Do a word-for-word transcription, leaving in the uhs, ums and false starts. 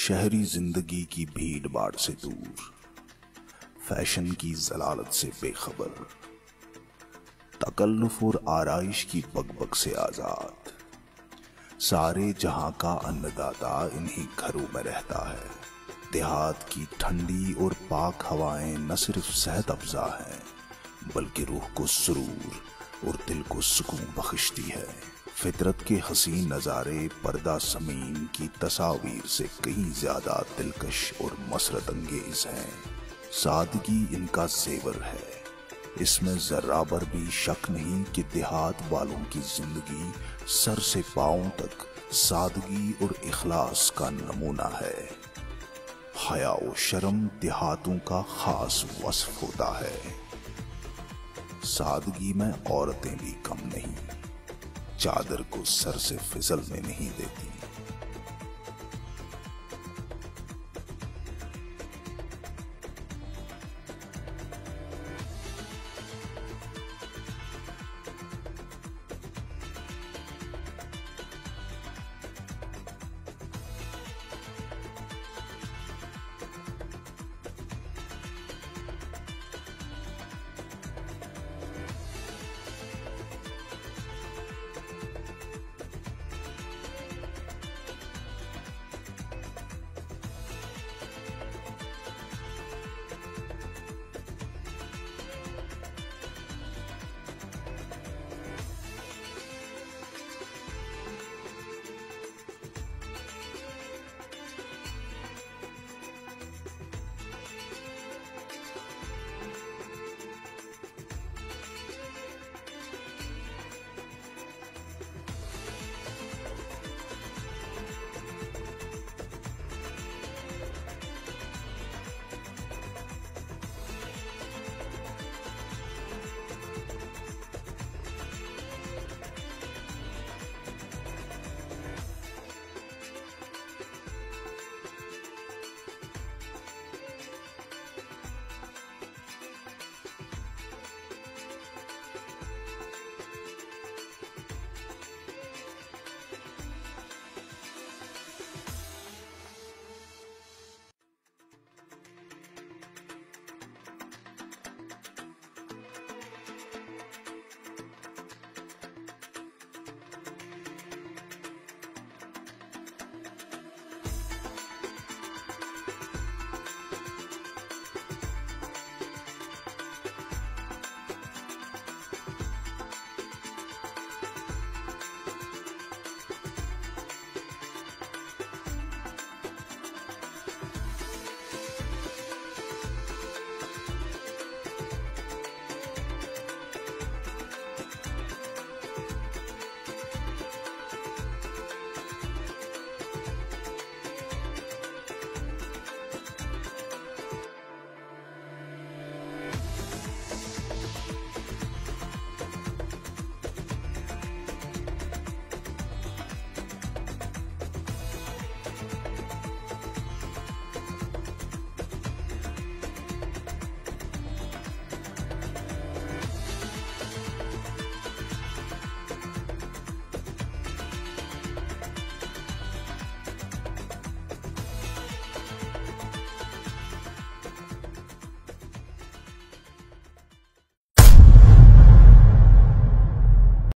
शहरी जिंदगी की भीड़ भाड़ से दूर, फैशन की जलालत से बेखबर, तकल्लुफ और आराइश की बकबक से आजाद, सारे जहां का अन्नदाता इन्हीं घरों में रहता है। देहात की ठंडी और पाक हवाएं न सिर्फ सेहत अफजा हैं, बल्कि रूह को सुरूर और दिल को सुकून बख्शती है। फितरत के हसीन नज़ारे पर्दा समीन की तस्वीर से कहीं ज्यादा दिलकश और मसरत अंगेज हैं। सादगी इनका जेवर है, इसमें जर्रा भर भी शक नहीं कि देहात वालों की जिंदगी सर से पांव तक सादगी और इखलास का नमूना है। हया और शर्म देहातों का खास वस्फ होता है। सादगी में औरतें भी कम नहीं, चादर को सर से फिसलने नहीं देती।